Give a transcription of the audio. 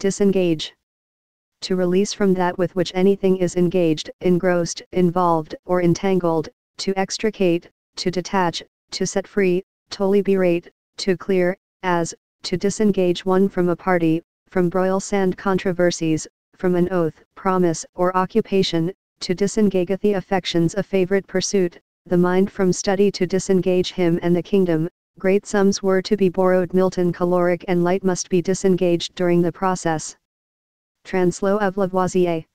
Disengage. To release from that with which anything is engaged, engrossed, involved, or entangled, to extricate, to detach, to set free, to liberate, to clear, as, to disengage one from a party, from broils and controversies, from an oath, promise, or occupation, to disengage the affections a favorite pursuit, the mind from study, to disengage him and the kingdom. Great sums were to be borrowed. Milton. Caloric and light must be disengaged during the process. Translo of Lavoisier.